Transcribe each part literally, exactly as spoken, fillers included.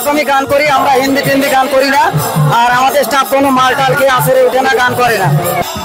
এরকমই গান করি, আমরা হিন্দি টিন্দি গান করি না। আর আমাদের স্টাফ কোনো মাল টাল খেয়ে আসরে উঠে না, গান করে না।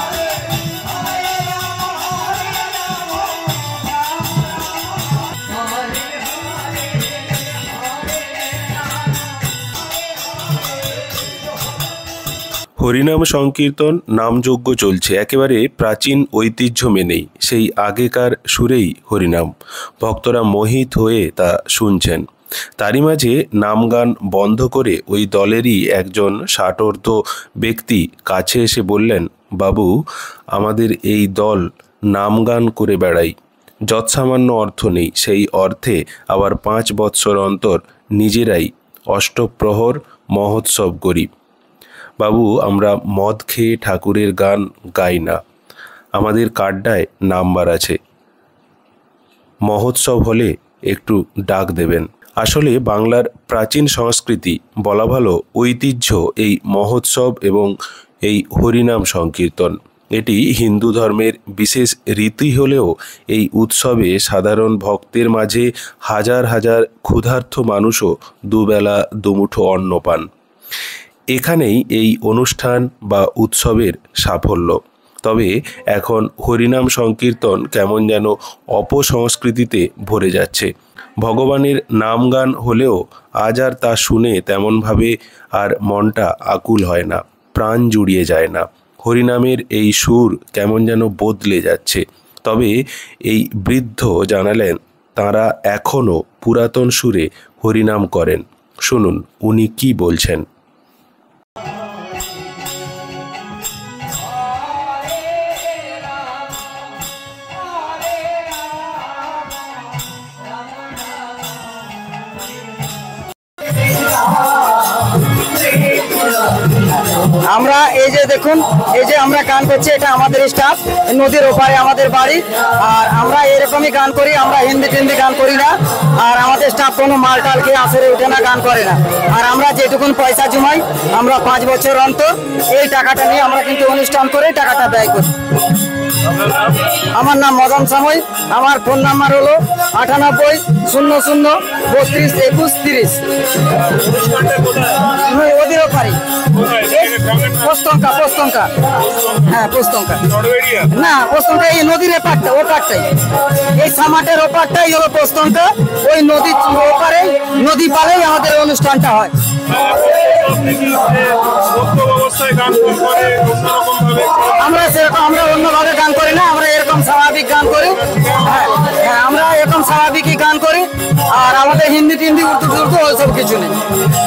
হরিনাম সংকীর্তন নামযজ্ঞ চলছে একেবারে প্রাচীন ঐতিহ্য মেনেই, সেই আগেকার সুরেই হরিনাম। ভক্তরা মোহিত হয়ে তা শুনছেন। তারই মাঝে নামগান বন্ধ করে ওই দলেরই একজন ষাটোর্ধ্ব ব্যক্তি কাছে এসে বললেন, বাবু, আমাদের এই দল নামগান করে বেড়াই, যৎসামান্য অর্থ নেই, সেই অর্থে আবার পাঁচ বৎসর অন্তর নিজেরাই অষ্টপ্রহর মহোৎসব করি। বাবু, আমরা মদ খেয়ে ঠাকুরের গান গাই না, আমাদের কাড্ডায় নাম্বার আছে, মহোৎসব হলে একটু ডাক দেবেন। আসলে বাংলার প্রাচীন সংস্কৃতি, বলা ভালো ঐতিহ্য, এই মহোৎসব এবং এই হরিনাম সংকীর্তন। এটি হিন্দু ধর্মের বিশেষ রীতি হলেও এই উৎসবে সাধারণ ভক্তের মাঝে হাজার হাজার ক্ষুধার্ত মানুষও দুবেলা দুমুঠো অন্ন পান। এখানেই এই অনুষ্ঠান বা উৎসবের সাফল্য। তবে এখন হরিনাম সংকীর্তন কেমন যেন অপসংস্কৃতিতে ভরে যাচ্ছে। ভগবানের নাম গান হলেও আজ আর তা শুনে তেমনভাবে আর মনটা আকুল হয় না, প্রাণ জুড়িয়ে যায় না। হরিনামের এই সুর কেমন যেন বদলে যাচ্ছে। তবে এই বৃদ্ধ জানালেন, তাঁরা এখনও পুরাতন সুরে হরিনাম করেন। শুনুন উনি কি বলছেন। আমরা এই যে দেখুন, এই যে আমরা গান করছি, এটা আমাদের স্টাফ, নদীর ওপারে আমাদের বাড়ি। আর আমরা এরকমই গান করি, আমরা হিন্দি টিন্দি গান করি না। আর আমাদের স্টাফ কোনো মাল টাল খেয়ে আসরে উঠে না, গান করে না। আর আমরা যেটুকুন পয়সা জমাই, আমরা পাঁচ বছর অন্তর এই টাকাটা নিয়ে আমরা কিন্তু অনুষ্ঠান করে টাকাটা ব্যয় করি। আমার নাম মদন সাময়, আমার ফোন নাম্বার হলো আটানব্বই শূন্য শূন্য বত্রিশ একুশ তিরিশ। ওদেরও পারি পোস্তঙ্কা, পোস্তঙ্কা, হ্যাঁ পোস্তঙ্কা, না পোস্তঙ্কা এই নদীর এপারটা, ওপারটাই, এই সামাটের ওপারটাই হলো পোস্তঙ্কা। ওই নদীর ওপারে, নদী পাড়েই আমাদের অনুষ্ঠানটা হয়। আমরা সেরকম আমরা অন্যভাবে গান করি না, আমরা এরকম স্বাভাবিক গান করি। হ্যাঁ হ্যাঁ আমরা এরকম স্বাভাবিকই গান করি। আর আমাদের হিন্দি টিন্দি উর্দু টুর্দু ওইসব কিছু নেই।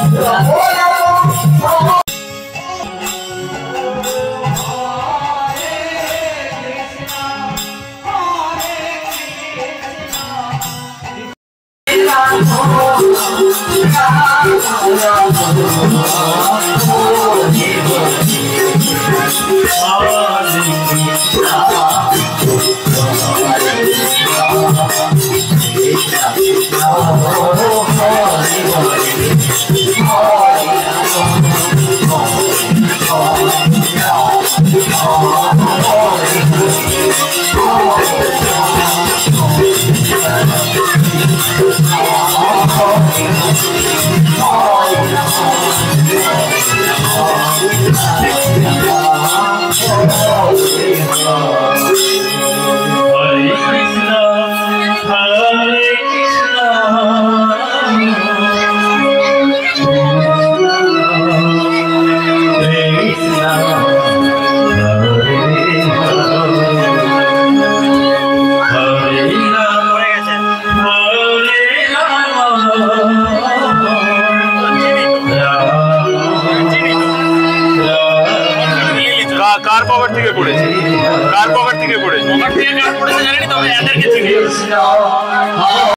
কার পকেট থেকে পড়েছে, কার পকেট থেকে পড়েছে, পকেট থেকে কার পড়েছে জানেন, তবে এদেরকে চিনি।